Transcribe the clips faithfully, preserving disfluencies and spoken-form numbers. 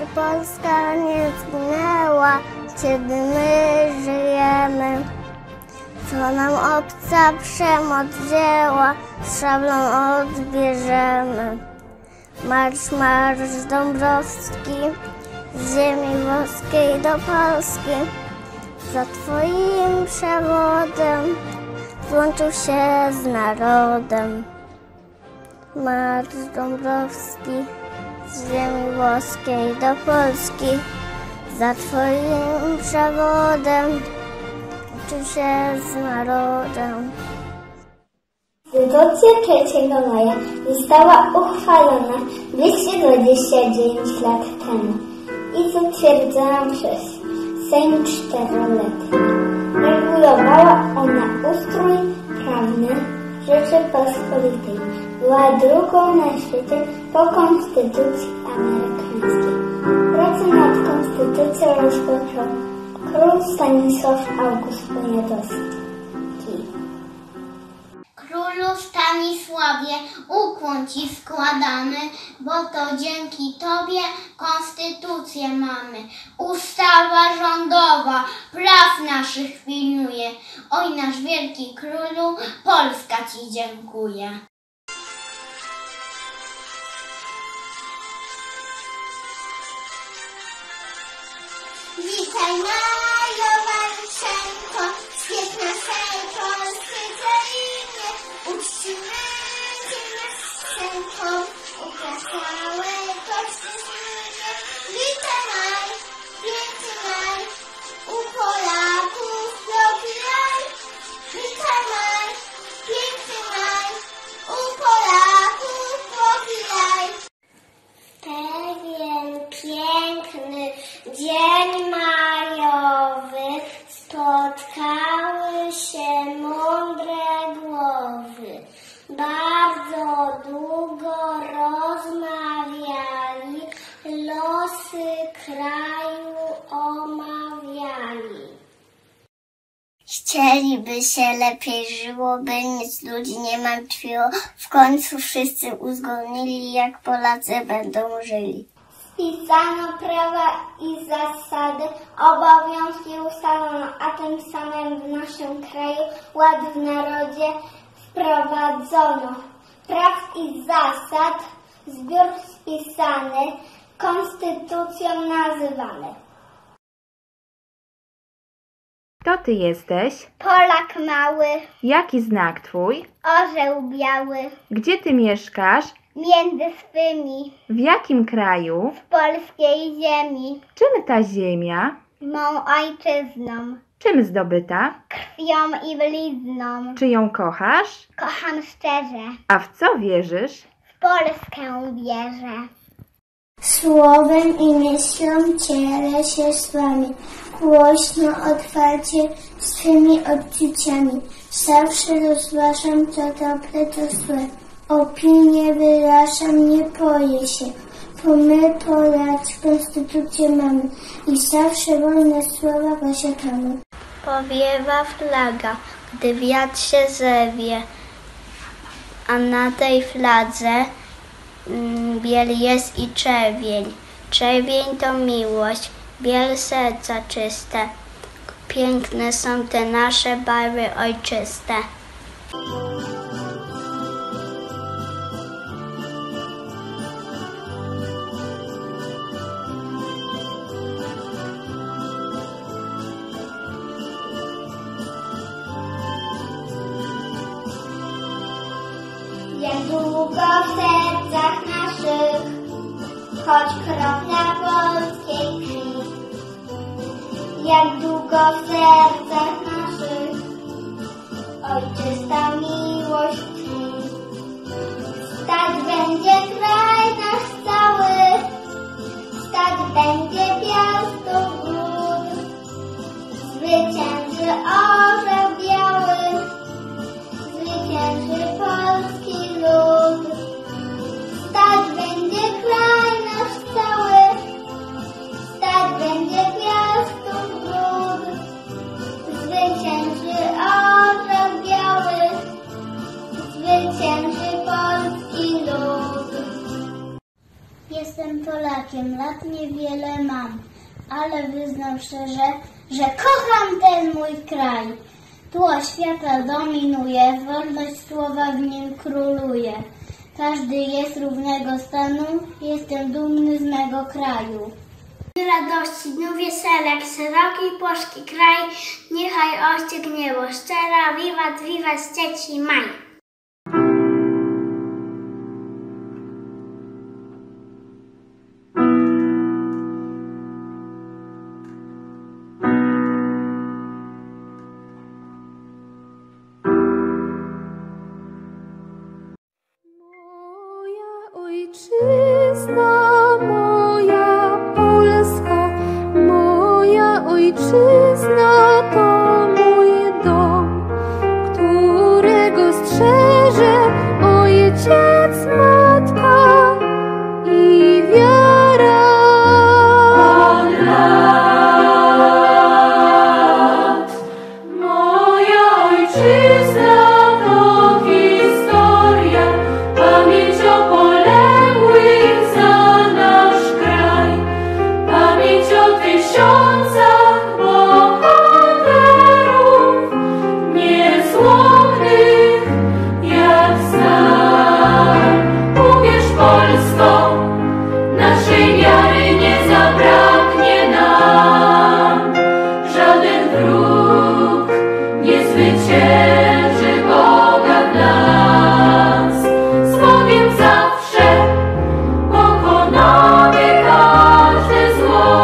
Polska nie zginęła, kiedy my żyjemy. Co nam obca przemoc wzięła, z szablą odbierzemy. Marsz, marsz Dąbrowski, z ziemi włoskiej do Polski. Za twoim przewodem złączył się z narodem. Marsz Dąbrowski, z ziemi włoskiej do Polski. Za twoim przewodem złączył się z narodem. Konstytucja trzeciego maja została uchwalona dwieście dwadzieścia dziewięć lat temu i zatwierdzona przez Sejm Czteroletni. Regulowała ona ustrój prawny Rzeczypospolitej. Była drugą na świecie po Konstytucji amerykańskiej. Pracę nad konstytucją rozpoczął król Stanisław August Poniatowski. Królu Stanisławie, ukłon Ci składamy, bo to dzięki Tobie konstytucję mamy. Ustawa rządowa praw naszych pilnuje. Oj, nasz wielki królu, Polska Ci dziękuje. Witaj Majowa Ryszenko, z piętnastej Polscy krainie, uczcimy Cię Ryszenko, ukraszały kości zmienie. Witaj Maj, piękny maj, u Polaków drogi raj. Witaj Maj, piękny maj, u Polaków drogi raj. Pewien piękny dzień majowy spotkały się mądre głowy. Bardzo długo rozmawiali, losy kraju omawiali. Chcieliby się lepiej żyło, by nic ludzi nie martwiło. W końcu wszyscy uzgodnili, jak Polacy będą żyli. Spisano prawa i zasady, obowiązki ustalono, a tym samym w naszym kraju ład w narodzie wprowadzono. Praw i zasad zbiór spisany, konstytucją nazywany. Kto ty jesteś? Polak mały, Jaki znak twój? orzeł biały, Gdzie ty mieszkasz? między swymi, W jakim kraju? w polskiej ziemi, Czym ta ziemia? mą ojczyzną, Czym zdobyta? krwią i blizną. Czy ją kochasz? Kocham szczerze, A w co wierzysz? w Polskę wierzę. Słowem i myślą dzielę się z wami, głośno, otwarcie, swymi odczuciami. Zawsze rozważam, co dobre, to złe. Opinię wyrażam, nie boję się, bo my Polacy konstytucję mamy i zawsze wolne słowa posiadamy. Powiewa flaga, gdy wiatr się zewie, a na tej fladze mm, biel jest i czerwień. Czerwień to miłość, biel serca czyste. Piękne są te nasze barwy ojczyste. Jak długo w sercach naszych, choć kropla polskiej krwi. Jak długo w sercach naszych, ojczysta miłość tkwi. Stać będzie kraj nasz cały, stać będzie piastów gród. Zwycięży orzeł biały, zwycięży polski lud. Stać będzie kraj nasz cały, stać będzie piastów gród. Zwycięży orzeł biały, Polakiem, lat niewiele mam, ale wyznam szczerze, że kocham ten mój kraj. Tło świata dominuje, wolność słowa w nim króluje. Każdy jest równego stanu, jestem dumny z mego kraju. Radości, dniu wieselek, szeroki polski kraj, niechaj ościeknie szczera, wiwat, wiwat, trzeci maj. Ojczyzna moja Polska, moja ojczyzna to mój dom, którego strzeże ojciec, matka i wiara. Od lat moja ojczyzna to historia, pamięć o poległych za nasz kraj, pamięć o tysiącach bohaterów, niezłomnych jak stal. Uwierz, Polsko, naszej wiary nie zabraknie nam, żaden wróg nie zwycięży Boga w nas. Słowiem zawsze pokonamy każde zło.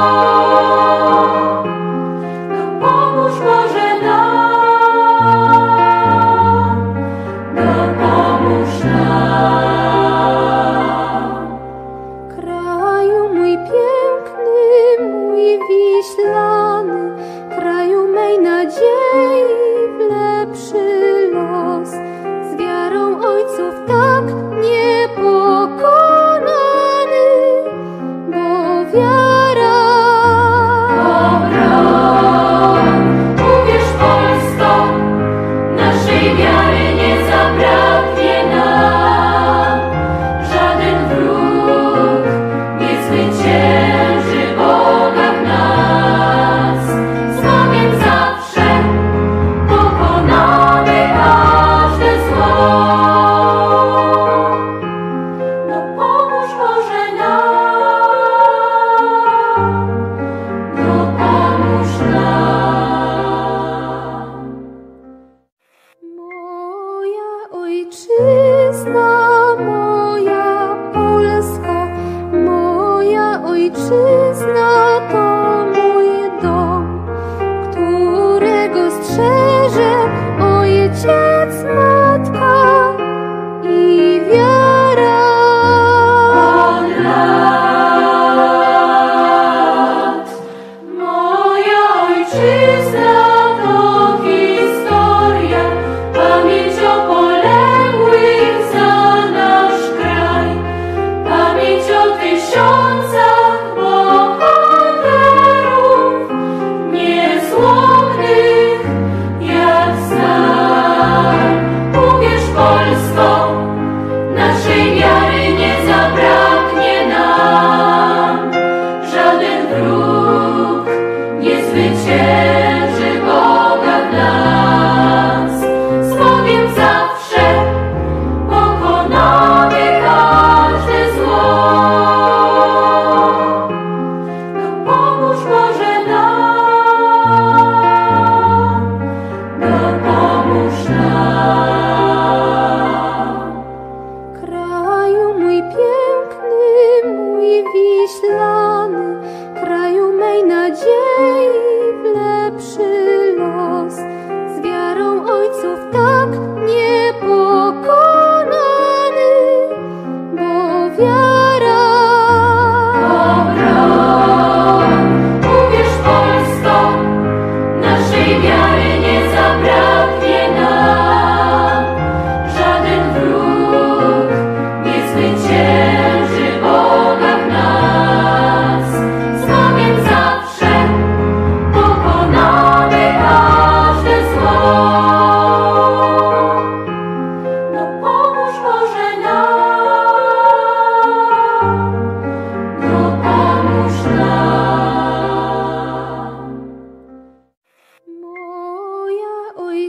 Dopomóż Boże nam, dopomóż nam. Kraju mój piękny, mój wiślany, kraju mej nadziei w lepszy los, z wiarą ojców tak niepokonany, bo wiara to broń. Uwierz, Polsko, naszej wiary nie zabraknie nam, żaden wróg nie zwycięży Boga w nas. Słowiem zawsze pokonamy każde zło. Dopomóż Boże nam, dopomóż nam. Moja ojczyzna, moja Polska, moja ojczyzna to mój dom, którego strzeże ojciec, matka i wiara. Od lat moja ojczyzna to historia, pamięć o poległych za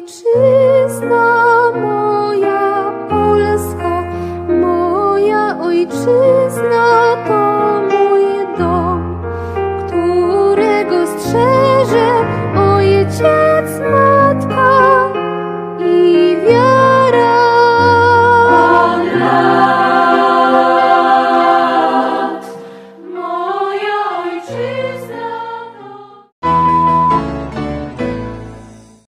ojczyzna